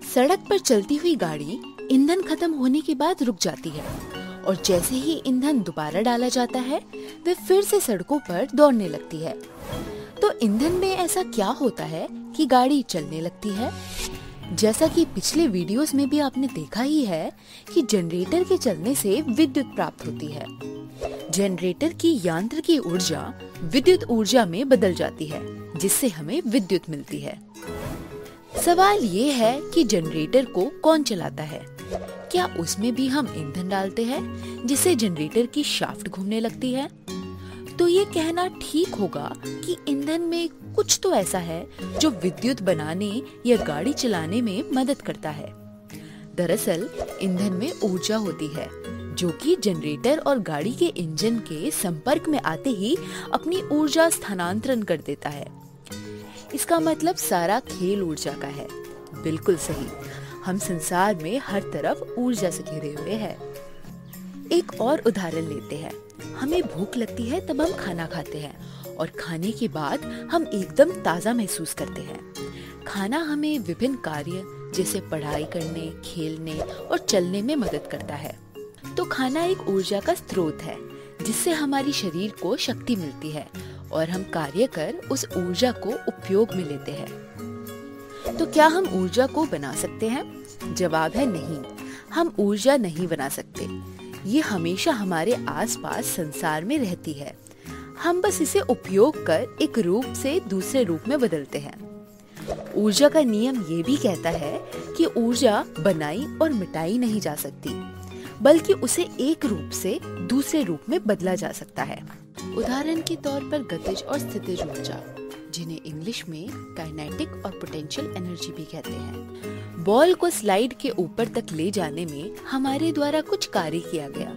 सड़क पर चलती हुई गाड़ी ईंधन खत्म होने के बाद रुक जाती है और जैसे ही ईंधन दोबारा डाला जाता है वे फिर से सड़कों पर दौड़ने लगती है। तो ईंधन में ऐसा क्या होता है कि गाड़ी चलने लगती है? जैसा कि पिछले वीडियोस में भी आपने देखा ही है कि जनरेटर के चलने से विद्युत प्राप्त होती है। जनरेटर की यांत्रिकी ऊर्जा विद्युत ऊर्जा में बदल जाती है जिससे हमें विद्युत मिलती है। सवाल ये है कि जनरेटर को कौन चलाता है? क्या उसमें भी हम ईंधन डालते हैं जिससे जनरेटर की शाफ्ट घूमने लगती है? तो ये कहना ठीक होगा कि ईंधन में कुछ तो ऐसा है जो विद्युत बनाने या गाड़ी चलाने में मदद करता है। दरअसल ईंधन में ऊर्जा होती है जो कि जनरेटर और गाड़ी के इंजन के संपर्क में आते ही अपनी ऊर्जा स्थानांतरण कर देता है। इसका मतलब सारा खेल ऊर्जा का है। बिल्कुल सही, हम संसार में हर तरफ ऊर्जा से घिरे हुए हैं। एक और उदाहरण लेते हैं। हमें भूख लगती है तब हम खाना खाते हैं और खाने के बाद हम एकदम ताजा महसूस करते हैं। खाना हमें विभिन्न कार्य जैसे पढ़ाई करने, खेलने और चलने में मदद करता है। तो खाना एक ऊर्जा का स्रोत है जिससे हमारी शरीर को शक्ति मिलती है और हम कार्य कर उस ऊर्जा को उपयोग में लेते हैं। तो क्या हम ऊर्जा को बना सकते हैं? जवाब है नहीं, हम ऊर्जा नहीं बना सकते। ये हमेशा हमारे आसपास संसार में रहती है। हम बस इसे उपयोग कर एक रूप से दूसरे रूप में बदलते हैं। ऊर्जा का नियम ये भी कहता है कि ऊर्जा बनाई और मिटाई नहीं जा सकती, बल्कि उसे एक रूप से दूसरे रूप में बदला जा सकता है। उदाहरण के तौर पर गतिज और स्थितिज ऊर्जा, जिन्हें इंग्लिश में काइनेटिक और पोटेंशियल एनर्जी भी कहते हैं। बॉल को स्लाइड के ऊपर तक ले जाने में हमारे द्वारा कुछ कार्य किया गया।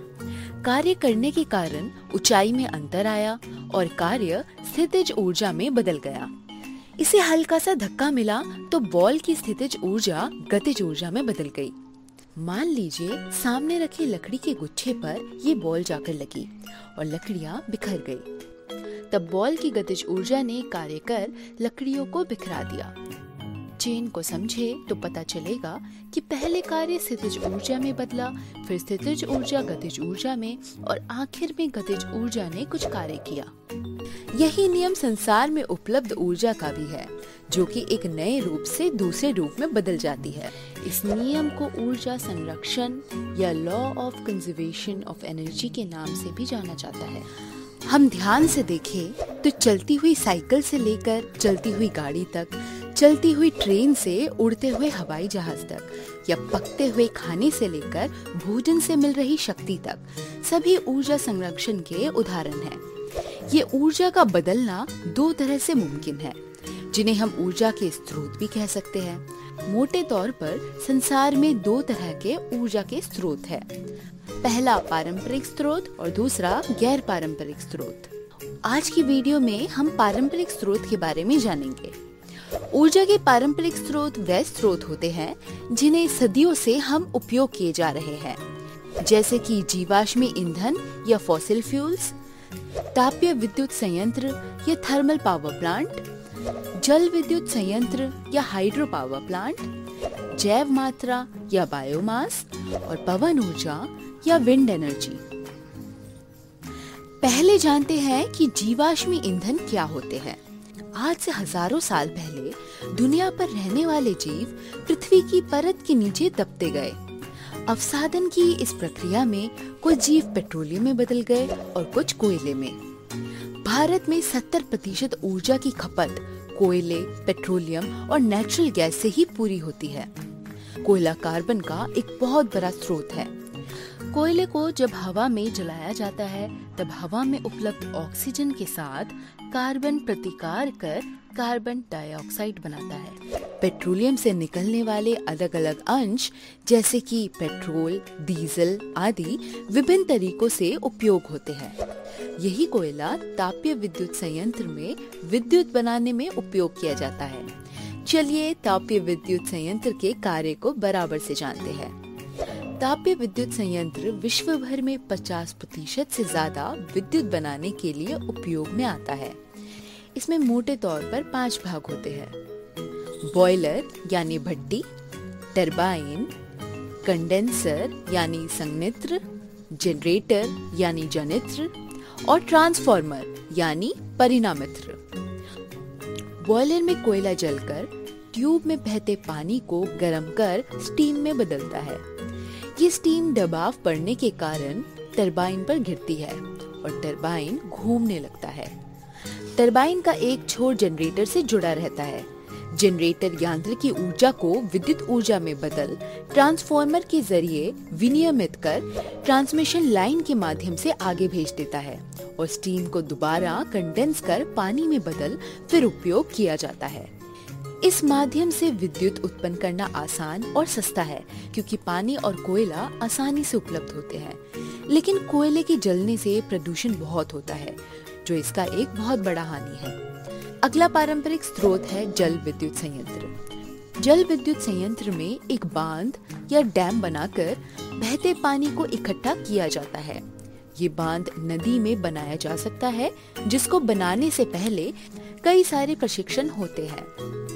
कार्य करने के कारण ऊंचाई में अंतर आया और कार्य स्थितिज ऊर्जा में बदल गया। इसे हल्का सा धक्का मिला तो बॉल की स्थितिज ऊर्जा गतिज ऊर्जा में बदल गई। मान लीजिए सामने रखे लकड़ी के गुच्छे पर ये बॉल जाकर लगी और लकड़ियां बिखर गई। तब बॉल की गतिज ऊर्जा ने कार्य कर लकड़ियों को बिखरा दिया। चेन को समझे तो पता चलेगा कि पहले कार्य स्थितिज ऊर्जा में बदला, फिर स्थितिज ऊर्जा गतिज ऊर्जा में और आखिर में गतिज ऊर्जा ने कुछ कार्य किया। यही नियम संसार में उपलब्ध ऊर्जा का भी है, जो कि एक नए रूप से दूसरे रूप में बदल जाती है। इस नियम को ऊर्जा संरक्षण या law of conservation of energy के नाम से भी जाना जाता है। हम ध्यान से देखें तो चलती हुई साइकिल से लेकर चलती हुई गाड़ी तक, चलती हुई ट्रेन से उड़ते हुए हवाई जहाज तक, या पकते हुए खाने से लेकर भोजन से मिल रही शक्ति तक, सभी ऊर्जा संरक्षण के उदाहरण हैं। ये ऊर्जा का बदलना दो तरह से मुमकिन है, जिन्हें हम ऊर्जा के स्रोत भी कह सकते हैं। मोटे तौर पर संसार में दो तरह के ऊर्जा के स्रोत हैं। पहला पारंपरिक स्रोत और दूसरा गैर पारंपरिक स्रोत। आज की वीडियो में हम पारंपरिक स्रोत के बारे में जानेंगे। ऊर्जा के पारंपरिक स्रोत वे स्रोत होते हैं जिन्हें सदियों से हम उपयोग किए जा रहे हैं, जैसे कि जीवाश्मी ईंधन या फॉसिल फ्यूल्स, तापीय विद्युत संयंत्र या थर्मल पावर प्लांट, जल विद्युत संयंत्र या हाइड्रो पावर प्लांट, जैव मात्रा या बायोमास और पवन ऊर्जा या विंड एनर्जी। पहले जानते हैं कि जीवाश्मी ईंधन क्या होते हैं। आज से हजारों साल पहले दुनिया पर रहने वाले जीव पृथ्वी की परत के नीचे दबते गए। अवसादन की इस प्रक्रिया में कुछ जीव पेट्रोलियम में बदल गए और कुछ कोयले में। भारत में 70% ऊर्जा की खपत कोयले, पेट्रोलियम और नेचुरल गैस से ही पूरी होती है। कोयला कार्बन का एक बहुत बड़ा स्रोत है। कोयले को जब हवा में जलाया जाता है तब हवा में उपलब्ध ऑक्सीजन के साथ कार्बन प्रतिकार कर कार्बन डाइऑक्साइड बनाता है। पेट्रोलियम से निकलने वाले अलग अलग अंश जैसे कि पेट्रोल, डीजल आदि विभिन्न तरीकों से उपयोग होते हैं। यही कोयला तापीय विद्युत संयंत्र में विद्युत बनाने में उपयोग किया जाता है। चलिए तापीय विद्युत संयंत्र के कार्य को बराबर से जानते हैं। तापीय विद्युत संयंत्र विश्व भर में 50% से ज्यादा विद्युत बनाने के लिए उपयोग में आता है। इसमें मोटे तौर पर 5 भाग होते हैं। बॉयलर यानी भट्टी, टरबाइन, कंडेंसर यानी संयंत्र, जनरेटर यानी जनित्र और ट्रांसफार्मर यानी परिणामित्र। बॉयलर में कोयला जलकर ट्यूब में बहते पानी को गर्म कर स्टीम में बदलता है। ये स्टीम दबाव पड़ने के कारण टरबाइन पर गिरती है और टरबाइन घूमने लगता है। टरबाइन का एक छोर जनरेटर से जुड़ा रहता है। जनरेटर यांत्रिकी ऊर्जा को विद्युत ऊर्जा में बदल ट्रांसफार्मर के जरिए विनियमित कर ट्रांसमिशन लाइन के माध्यम से आगे भेज देता है और स्टीम को दोबारा कंडेंस कर पानी में बदल फिर उपयोग किया जाता है। इस माध्यम से विद्युत उत्पन्न करना आसान और सस्ता है, क्योंकि पानी और कोयला आसानी से उपलब्ध होते हैं। लेकिन कोयले के जलने से प्रदूषण बहुत होता है, जो इसका एक बहुत बड़ा हानि है। अगला पारंपरिक स्रोत है जल विद्युत संयंत्र। जल विद्युत संयंत्र में एक बांध या डैम बनाकर बहते पानी को इकट्ठा किया जाता है। ये बांध नदी में बनाया जा सकता है, जिसको बनाने से पहले कई सारे प्रशिक्षण होते हैं।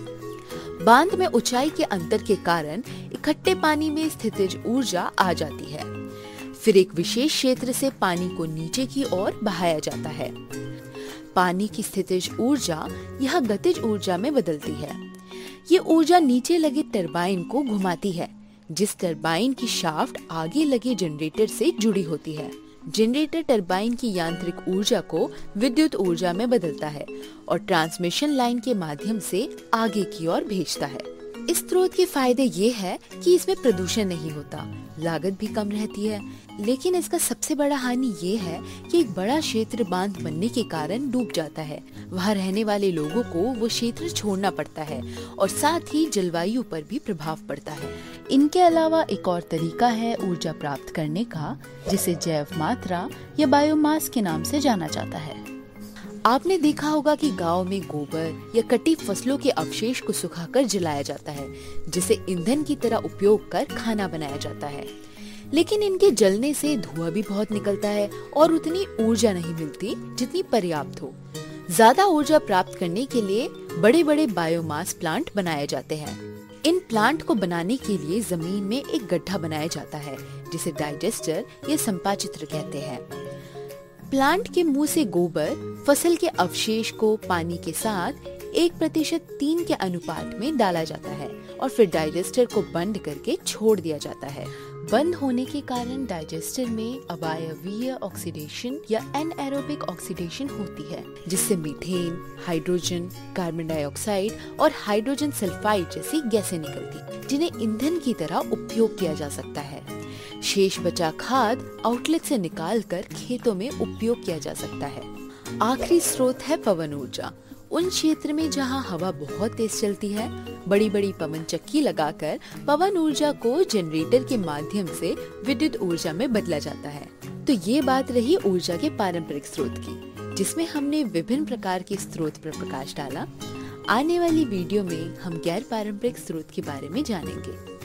बांध में ऊंचाई के अंतर के कारण इकट्ठे पानी में स्थितिज ऊर्जा आ जाती है। फिर एक विशेष क्षेत्र से पानी को नीचे की ओर बहाया जाता है। पानी की स्थितिज ऊर्जा यह गतिज ऊर्जा में बदलती है। ये ऊर्जा नीचे लगे टरबाइन को घुमाती है, जिस टरबाइन की शाफ्ट आगे लगे जनरेटर से जुड़ी होती है। जनरेटर टरबाइन की यांत्रिक ऊर्जा को विद्युत ऊर्जा में बदलता है और ट्रांसमिशन लाइन के माध्यम से आगे की ओर भेजता है। इस स्रोत के फायदे ये है कि इसमें प्रदूषण नहीं होता, लागत भी कम रहती है। लेकिन इसका सबसे बड़ा हानि ये है कि एक बड़ा क्षेत्र बांध बनने के कारण डूब जाता है। वहाँ रहने वाले लोगों को वो क्षेत्र छोड़ना पड़ता है और साथ ही जलवायु पर भी प्रभाव पड़ता है। इनके अलावा एक और तरीका है ऊर्जा प्राप्त करने का, जिसे जैव मात्रा या बायोमास के नाम से जाना जाता है। आपने देखा होगा कि गांव में गोबर या कटी फसलों के अवशेष को सुखाकर जलाया जाता है, जिसे ईंधन की तरह उपयोग कर खाना बनाया जाता है। लेकिन इनके जलने से धुआं भी बहुत निकलता है और उतनी ऊर्जा नहीं मिलती जितनी पर्याप्त हो। ज्यादा ऊर्जा प्राप्त करने के लिए बड़े बड़े बायोमास प्लांट बनाए जाते हैं। इन प्लांट को बनाने के लिए जमीन में एक गड्ढा बनाया जाता है, जिसे डाइजेस्टर या संपाचित्र कहते हैं। प्लांट के मुंह से गोबर, फसल के अवशेष को पानी के साथ 1:3 के अनुपात में डाला जाता है और फिर डाइजेस्टर को बंद करके छोड़ दिया जाता है। बंद होने के कारण डाइजेस्टर में अवायवीय ऑक्सीडेशन या एनएरोबिक ऑक्सीडेशन होती है, जिससे मीथेन, हाइड्रोजन, कार्बन डाइऑक्साइड और हाइड्रोजन सल्फाइड जैसी गैसें निकलती, जिन्हें ईंधन की तरह उपयोग किया जा सकता है। शेष बचा खाद आउटलेट से निकालकर खेतों में उपयोग किया जा सकता है। आखिरी स्रोत है पवन ऊर्जा। उन क्षेत्र में जहां हवा बहुत तेज चलती है, बड़ी बड़ी पवन चक्की लगाकर पवन ऊर्जा को जनरेटर के माध्यम से विद्युत ऊर्जा में बदला जाता है। तो ये बात रही ऊर्जा के पारंपरिक स्रोत की, जिसमें हमने विभिन्न प्रकार के स्रोत पर प्रकाश डाला। आने वाली वीडियो में हम गैर पारंपरिक स्रोत के बारे में जानेंगे।